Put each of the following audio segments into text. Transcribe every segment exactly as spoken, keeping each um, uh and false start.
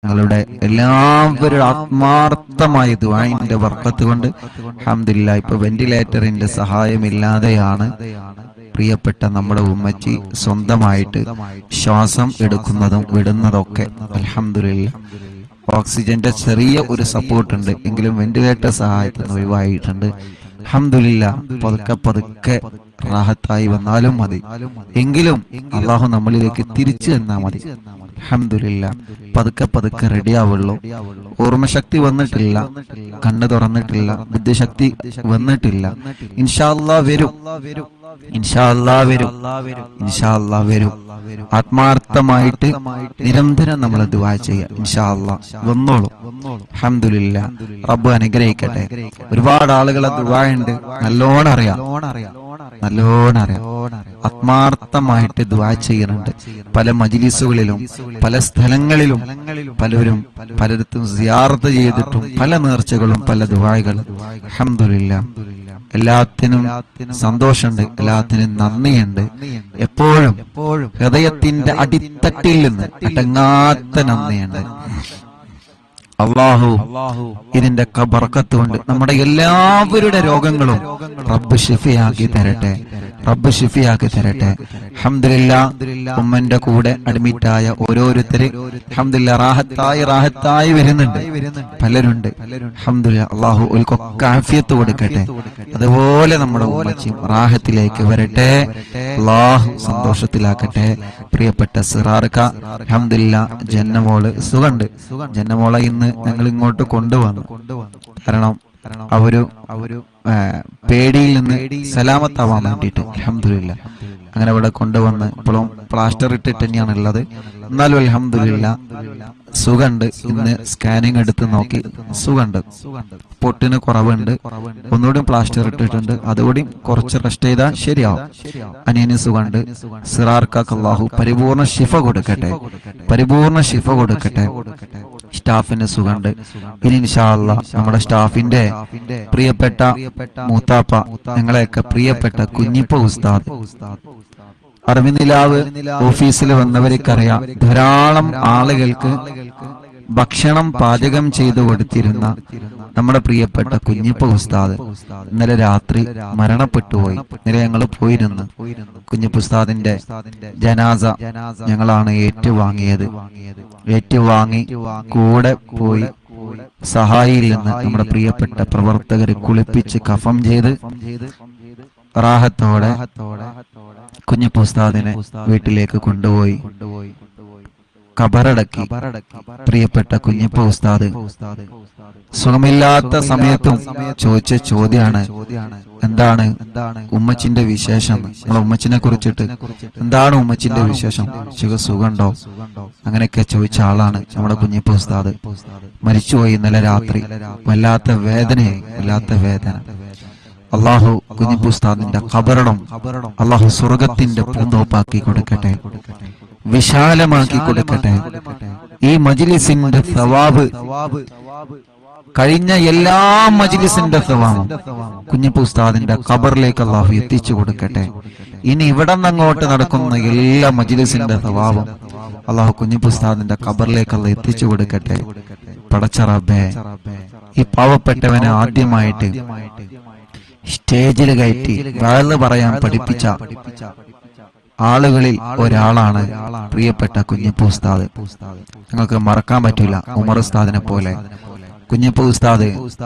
നിങ്ങളുടെ എല്ലാവരും ആത്മാർത്ഥമായ ദുആഇന്റെ ബർക്കത്ത് കൊണ്ട് അൽഹംദുലില്ലാഹ് ഇപ്പൊ വെന്റിലേറ്ററിന്റെ സഹായമില്ലാതെയാണ് പ്രിയപ്പെട്ട നമ്മുടെ ഉമ്മച്ചി സ്വന്തമായിട്ട് ശ്വാസം എടുക്കുന്നതും വിടുന്നതൊക്കെ. അൽഹംദുലില്ലാഹ് ഓക്സിജന്റെ ചെറിയ ഒരു സപ്പോർട്ട് ഉണ്ട്, എങ്കിലും വെന്റിലേറ്റർ സഹായത്തിന് ഒഴിവായിട്ടുണ്ട്. അൽഹംദുലില്ലാഹ് പതുക്കെ പതുക്കെ റാഹത്തായി വന്നാലും മതി, എങ്കിലും അള്ളാഹു നമ്മളിലേക്ക് തിരിച്ചു തന്നാ മതി. അൽഹംദുലില്ലാഹ് പതുക്കെ പതുക്കെ റെഡി ആവുള്ളൂ. ഓർമ്മശക്തി വന്നിട്ടില്ല, കണ്ണ് തുറന്നിട്ടില്ല, ബുദ്ധിശക്തി വന്നിട്ടില്ല. ഇൻഷാ അല്ലാഹ് വരും, ഇൻഷാ അല്ലാഹ് വരും, ഇൻഷാ അല്ലാഹ് വരും. ആത്മാർത്ഥമായിട്ട് നിരന്തരം നമ്മൾ ദുആ ചെയ്യുക. ഇൻഷാ അല്ലാഹ് വന്നോളൂ. അൽഹംദുലില്ലാഹ് റബ്ബ് അനുഗ്രഹിക്കട്ടെ. ഒരുപാട് ആളുകളെ ദുആ ഉണ്ട്, നല്ലോണം അറിയാം, നല്ലോണം അറിയാം. ആത്മാർത്ഥമായിട്ട് ദുആ ചെയ്യുന്നുണ്ട്. പല മജ്ലിസുകളിലും പല സ്ഥലങ്ങളിലും പലരും പലയിടത്തും സിയാറത്ത് ചെയ്തിട്ടും പല നേർച്ചകളും പല ദുആകളും. അൽഹംദുലില്ലാഹ് എല്ലാത്തിനും സന്തോഷമുണ്ട്, എല്ലാത്തിനും നന്ദിയുണ്ട്. എപ്പോഴും ഹൃദയത്തിന്റെ അടിത്തട്ടിൽ നിന്ന് അടങ്ങാത്ത നന്ദിയുണ്ട്. അല്ലാഹു ഇതിന്റെ ബർക്കത്ത് കൊണ്ട് നമ്മുടെ എല്ലാവരുടെ രോഗങ്ങളും റബ്ബ് ശിഫയാക്കി തരട്ടെ, റബ്ബ് ശിഫയാക്കി തരട്ടെ. അൽഹംദുലില്ലാഹ് ഉമ്മന്റെ കൂടെ അഡ്മിറ്റായ ഓരോരുത്തര് അൽഹംദുലില്ലാഹ് റാഹത്തായി റാഹത്തായി വരുന്നുണ്ട്, പലരുണ്ട്. അൽഹംദുലില്ലാഹ് അല്ലാഹു ഓൽക്കൊക്കെ ആഫിയത്ത് കൊടുക്കട്ടെ. അതുപോലെ നമ്മുടെ ഉമ്മച്ചിയും റാഹത്തിലേക്ക് വരട്ടെ, അല്ലാഹു സന്തോഷത്തിലാക്കട്ടെ. പ്രിയപ്പെട്ട സിറാർക്ക അൽഹംദുലില്ലാഹ് ജന്നമോള് സുഖണ്ട്. ജന്നമോളെ ഇന്ന് ഞങ്ങൾ ഇങ്ങോട്ട് കൊണ്ടുവന്നു, കാരണം അവരു അവരു പേടിയിൽ നിന്ന് സലാമത്താവാൻ വേണ്ടിയിട്ട്. അൽഹംദുലില്ലാഹ് അങ്ങനെ ഇവിടെ കൊണ്ടുവന്ന് ഇപ്പോഴും പ്ലാസ്റ്റർ ഇട്ടിട്ട് തന്നെയാണ് ഉള്ളത്. എന്നാലും അൽഹംദുലില്ലാഹ് സുഖണ്ട്. ഇന്ന് സ്കാനിങ് എടുത്ത് നോക്കി സുഖണ്ട്, പൊട്ടിന് കുറവുണ്ട്. ഒന്നുകൂടി പ്ലാസ്റ്റർ ഇട്ടിട്ടുണ്ട്, അതുകൂടി കുറച്ച് റെസ്റ്റ് ചെയ്താൽ ശരിയാവും. അനിയന് സുഖണ്ട്. സിറാർക്കാക്ക് അല്ലാഹു പരിപൂർണ ശിഫ കൊടുക്കട്ടെ, പരിപൂർണ ശിഫ കൊടുക്കട്ടെ. സ്റ്റാഫിന് സുഖണ്ട്. ഇനി ഇൻഷാ അല്ലാഹ് നമ്മുടെ സ്റ്റാഫിന്റെ പ്രിയപ്പെട്ട മൂത്താപ്പ, ഞങ്ങളെയൊക്കെ പ്രിയപ്പെട്ട കുഞ്ഞിപ്പ ഉസ്താദ്, അറിവിനിലാവ് ഓഫീസിൽ വന്നവർക്കറിയാം, ധാരാളം ആളുകൾക്ക് ഭക്ഷണം പാചകം ചെയ്തു കൊടുത്തിരുന്ന നമ്മുടെ പ്രിയപ്പെട്ട കുഞ്ഞിപ്പ ഉസ്താദ് ഇന്നലെ രാത്രി മരണപ്പെട്ടുപോയി. ഇന്നലെ ഞങ്ങൾ പോയിരുന്നു. കുഞ്ഞിപ്പ ഉസ്താദിന്റെ ജനാസ ഞങ്ങളാണ് ഏറ്റുവാങ്ങിയത്. ഏറ്റുവാങ്ങി കൂടെ പോയി സഹായിയിൽ നിന്ന് നമ്മുടെ പ്രിയപ്പെട്ട പ്രവർത്തകരെ കുളിപ്പിച്ച് കഫം ചെയ്ത് റാഹത്തോടെ കുഞ്ഞിപ്പ ഉസ്താദിനെ വീട്ടിലേക്ക് കൊണ്ടുപോയി കബറടക്കി. പ്രിയപ്പെട്ട കുഞ്ഞിപ്പ ഉസ്താദ് സുഖമില്ലാത്ത സമയത്തും ചോദിച്ച ചോദ്യമാണ്, എന്താണ് ഉമ്മച്ചിന്റെ വിശേഷം? നമ്മളെ ഉമ്മച്ചിനെ കുറിച്ചിട്ട് എന്താണ് ഉമ്മച്ചിന്റെ വിശേഷം? സുഖമുണ്ടോ? അങ്ങനെയൊക്കെ ചോദിച്ച ആളാണ് നമ്മുടെ കുഞ്ഞിപ്പ ഉസ്താദ്. മരിച്ചുപോയി ഇന്നലെ രാത്രി. വല്ലാത്ത വേദനയായി, വല്ലാത്ത വേദന. അള്ളാഹു കുഞ്ഞിപ്പ ഉസ്താദിന്റെ ഖബറടം അള്ളാഹു സ്വർഗത്തിന്റെ പൂന്തോപ്പാക്കി കൊടുക്കട്ടെ, വിശാലമാക്കി കൊടുക്കട്ടെ. ഈ മജ്ലിസിന്റെ സവാബ് കഴിഞ്ഞ എല്ലാ മജ്ലിസിന്റെ സവാബും കുഞ്ഞിപ്പ ഉസ്താദിന്റെ ഖബറിലേക്ക് അള്ളാഹു എത്തിച്ചു കൊടുക്കട്ടെ. ഇനി ഇവിടെ നിന്നങ്ങോട്ട് നടക്കുന്ന എല്ലാ മജ്ലിസിന്റെ സവാബും അള്ളാഹു കുഞ്ഞിപ്പ ഉസ്താദിന്റെ ഖബറിലേക്ക് അള്ളാഹു എത്തിച്ചു കൊടുക്കട്ടെ. പടച്ച റബ്ബേ, ഈ പാവപ്പെട്ടവനെ ആദ്യമായിട്ട് സ്റ്റേജിൽ കയറ്റി വഅള് പറയാൻ പഠിപ്പിച്ച ആളുകളിൽ ഒരാളാണ് പ്രിയപ്പെട്ട കുഞ്ഞിപ്പ ഉസ്താദ്. ഞങ്ങൾക്ക് മറക്കാൻ പറ്റില്ല. ഉമർ ഉസ്താദിനെ പോലെ കുഞ്ഞിപ്പ ഉസ്താദ്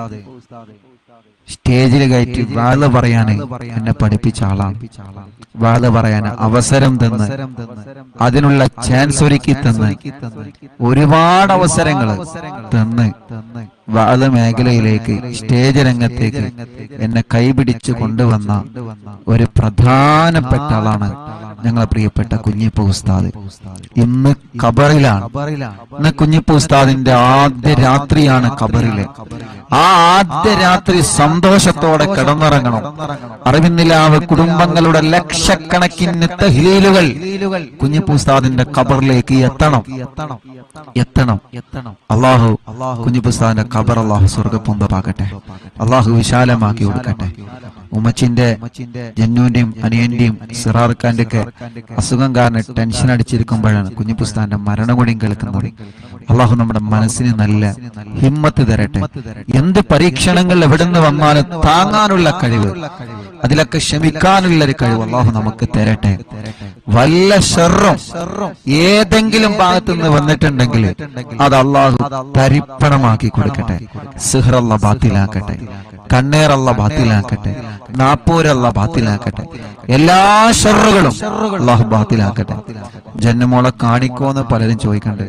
സ്റ്റേജിൽ കയറ്റി വഅള് പറയാൻ എന്നെ പഠിപ്പിച്ച ആളാണ്. വഅള് പറയാൻ അവസരം തന്ന്, അതിനുള്ള ചാൻസ് ഒരുക്കി തന്ന്, ഒരുപാട് അവസരങ്ങൾ തന്ന് വഅള് മേഖലയിലേക്ക്, സ്റ്റേജ് രംഗത്തേക്ക് എന്നെ കൈപിടിച്ചു കൊണ്ടുവന്ന ഒരു പ്രധാനപ്പെട്ട ആളാണ് ഞങ്ങളെ പ്രിയപ്പെട്ട കുഞ്ഞിപ്പ ഉസ്താദ്. ഇന്ന് ഖബറിലാണ്. ഇന്ന് കുഞ്ഞിപ്പ ഉസ്താദിന്റെ ആദ്യ രാത്രിയാണ് ഖബറിലെ. ആ ആദ്യ രാത്രി സന്തോഷത്തോടെ കിടന്നിറങ്ങണം. അറിവിന്നിലാവ് കുടുംബങ്ങളുടെ ലക്ഷക്കണക്കിന് തഹ്ലീലുകൾ കുഞ്ഞിപ്പ ഉസ്താദിന്റെ ഖബറിലേക്ക് എത്തണം, എത്തണം. അള്ളാഹു കുഞ്ഞിപ്പ ഉസ്താദിന്റെ ഖബർ അള്ളാഹു സ്വർഗ്ഗപൂന്തമാക്കട്ടെ, അള്ളാഹു വിശാലമാക്കി കൊടുക്കട്ടെ. ഉമ്മച്ചിന്റെ ജന്നുവിന്റെയും അനിയന്റെയും സിറാർഖാന്റെ ഒക്കെ അസുഖം കാരണം ടെൻഷൻ അടിച്ചിരിക്കുമ്പോഴാണ് കുഞ്ഞിപ്പുസ്താന്റെ മരണം കൂടിയും കേൾക്കുന്നത്. അള്ളാഹു നമ്മുടെ മനസ്സിന് നല്ല ഹിമ്മത്ത് തരട്ടെ. എന്ത് പരീക്ഷണങ്ങൾ എവിടുന്ന് വന്നാലും താങ്ങാനുള്ള കഴിവ്, അതിലൊക്കെ ക്ഷമിക്കാനുള്ള ഒരു കഴിവ് അള്ളാഹു നമുക്ക് തരട്ടെ. വല്ല ഷർറും ഏതെങ്കിലും ഭാഗത്തു നിന്ന് വന്നിട്ടുണ്ടെങ്കിൽ അത് അള്ളാഹു തരിപ്പണമാക്കി കൊടുക്കട്ടെ. സിഹ്റല്ല ബാത്തിലാക്കട്ടെ, കണ്ണേറല്ല ബാത്തിലാക്കട്ടെ, നാപ്പൂരല്ല ബാത്തിലാക്കട്ടെ, എല്ലാ ഷർറുകളും അള്ളാഹു ബാത്തിലാക്കട്ടെ. ജന്മമോളെ കാണിക്കോന്ന് പലരും ചോദിക്കണ്ടേ.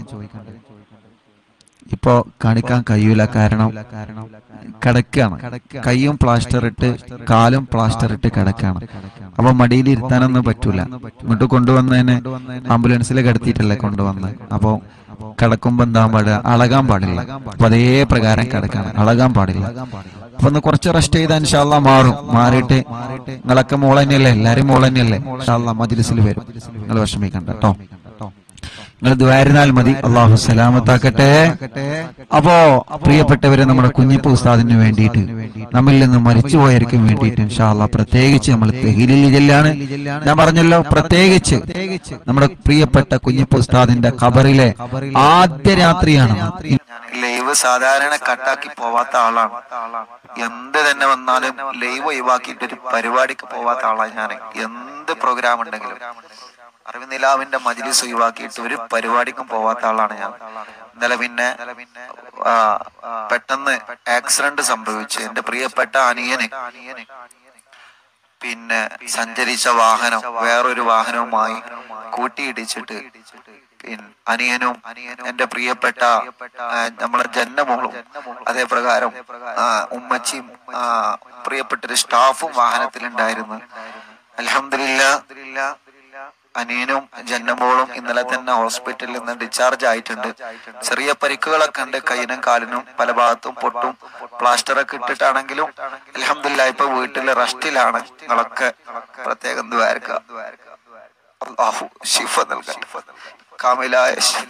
ഇപ്പോ കാണിക്കാൻ കഴിയൂല, കാരണം കിടക്കാണ്. കൈയും പ്ലാസ്റ്റർ ഇട്ട് കാലും പ്ലാസ്റ്റർ ഇട്ട് കിടക്കാണ്. അപ്പൊ മടിയിൽ ഇരുത്താനൊന്നും പറ്റൂല. ഇങ്ങോട്ട് കൊണ്ടുവന്നതിന് ആംബുലൻസിൽ കിടത്തിയിട്ടല്ലേ കൊണ്ടുവന്ന്. അപ്പൊ കിടക്കുമ്പോ എന്താ പാടുക, അളകാൻ പാടില്ല. അപ്പൊ അതേ പ്രകാരം കിടക്കാണ്, അളകാൻ പാടില്ല. അപ്പൊ ഒന്ന് കുറച്ച് റെസ്റ്റ് ചെയ്താൽ ഇൻഷാ അല്ലാഹ് മാറും. മാറിയിട്ട് നിങ്ങളൊക്കെ മോൾ തന്നെയല്ലേ, എല്ലാരും മോൾ തന്നെയല്ലേ, ഇൻഷാ അല്ലാഹ് മജ്‌ലിസിൽ വരും. നിങ്ങൾ വിഷമിക്കണ്ട കേട്ടോ, നിങ്ങൾ ദുആയിരുന്നാൽ മതി. അള്ളാഹു സലാമത്താക്കട്ടെ. അപ്പോ പ്രിയപ്പെട്ടവരെ, നമ്മുടെ കുഞ്ഞിപ്പ ഉസ്താദിന് വേണ്ടിയിട്ട്, നമ്മിൽ നിന്ന് മരിച്ചുപോയവർക്കും വേണ്ടിയിട്ട് ഇൻഷാ അല്ലാഹ് പ്രത്യേകിച്ച് നമ്മൾ തഹ്ലീൽ ജില്ലാണ്. ഞാൻ പറഞ്ഞല്ലോ, പ്രത്യേകിച്ച് നമ്മുടെ പ്രിയപ്പെട്ട കുഞ്ഞിപ്പ ഉസ്താദിന്റെ ഖബറിലെ ആദ്യ രാത്രിയാണ്. ലൈവ് സാധാരണ കട്ടാക്കി പോവാത്ത ആളാണ്. എന്ത് തന്നെ വന്നാലും ലൈവ് ഒഴിവാക്കിയിട്ട് ഒരു പരിപാടിക്ക് പോവാത്ത ആളാണ് ഞാൻ. എന്ത് പ്രോഗ്രാം ഉണ്ടെങ്കിലും അറിവിനിലാവിന്റെ മജ്‌ലിസ് ഒഴിവാക്കിയിട്ട് ഒരു പരിപാടിക്കും പോവാത്ത ആളാണ് ഞാൻ. ഇന്നലെ പിന്നെ പെട്ടെന്ന് ആക്സിഡന്റ് സംഭവിച്ചു. എന്റെ പ്രിയപ്പെട്ട അനിയന് പിന്നെ സഞ്ചരിച്ച വാഹനം വേറൊരു വാഹനവുമായി കൂട്ടിയിടിച്ചിട്ട് പിന്നെ അനിയനും എന്റെ പ്രിയപ്പെട്ട നമ്മളെ ജന്നമോളും അതേ പ്രകാരം ഉമ്മച്ചിയും പ്രിയപ്പെട്ടൊരു സ്റ്റാഫും വാഹനത്തിലുണ്ടായിരുന്നു. അൽഹംദുലില്ലാ അനിയനും ജന്നമോളും ഇന്നലെ തന്നെ ഹോസ്പിറ്റലിൽ നിന്ന് ഡിസ്ചാർജ് ആയിട്ടുണ്ട്. ചെറിയ പരിക്കുകളൊക്കെ ഉണ്ട്, കൈയിനും കാലിനും പല ഭാഗത്തും പൊട്ടും പ്ലാസ്റ്ററൊക്കെ ഇട്ടിട്ടാണെങ്കിലും അൽഹംദുലില്ലാ ഇപ്പൊ വീട്ടില് റെസ്റ്റിലാണ്. നിങ്ങളൊക്കെ പ്രത്യേകം ദുആർക്കുക. അല്ലാഹു ശിഫ നൽകട്ടെ, കാമിലായ ശിഫ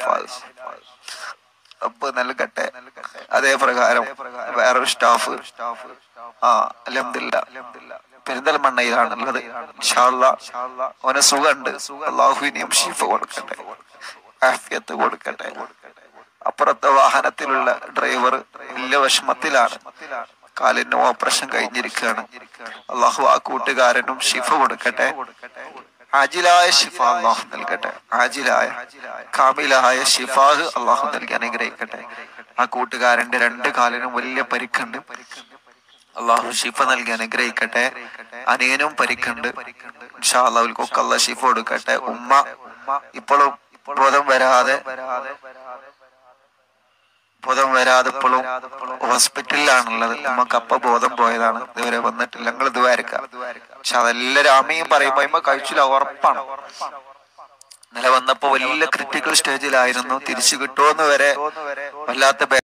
റബ്ബ് നൽകട്ടെ. അതേ പ്രകാരം വേറൊരു സ്റ്റാഫ് ആ അൽഹംദുലില്ലാ പെരിന്തൽമണ്ണയിലാണുള്ളത്. ഇൻഷാ അല്ലാഹ് അവന് സുഖമുണ്ട്. അല്ലാഹുവിനെയും ശിഫ കൊടുക്കട്ടെ, ആഫിയത്ത് കൊടുക്കട്ടെ. അപ്പുറത്തെ വാഹനത്തിലുള്ള ഡ്രൈവർ വലിയ വിഷമത്തിലാണ്, കാലിന് ഓപ്പറേഷൻ കഴിഞ്ഞിരിക്കുകയാണ്. അല്ലാഹു ആ കൂട്ടുകാരനും ശിഫ കൊടുക്കട്ടെ, ആജിലായ ശിഫ അല്ലാഹു നൽകട്ടെ, ആജിലായ കാമിലായ ശിഫാഹ് അല്ലാഹു നൽകി അനുഗ്രഹിക്കട്ടെ. ആ കൂട്ടുകാരന്റെ രണ്ട് കാലിനും വലിയ പരിക്കുണ്ട്, അള്ളാഹു ശിഫ നൽകി അനുഗ്രഹിക്കട്ടെ. അനിയനും പരിക്കുണ്ട്, ഇൻഷാ അല്ലാഹ് അവർക്കൊക്കെ അല്ലാഹ് ശിഫ കൊടുക്കട്ടെ. ഉമ്മ ഇപ്പോഴും ബോധം വരാതെ ബോധം വരാതെ ഇപ്പോഴും ഹോസ്പിറ്റലിലാണുള്ളത്. ഉമ്മക്ക് അപ്പ ബോധം പോയതാണ്, ഇതുവരെ വന്നിട്ടില്ല. നിങ്ങൾ ദുആർക്കുക. പക്ഷെ അതെല്ലാരും ആമീൻ പറയുമ്പോ കഴിച്ചില്ല, ഉറപ്പാണ്. ഇന്നലെ വന്നപ്പോ വലിയ ക്രിട്ടിക്കൽ സ്റ്റേജിലായിരുന്നു, തിരിച്ചു കിട്ടുമെന്ന് വരെ വല്ലാത്ത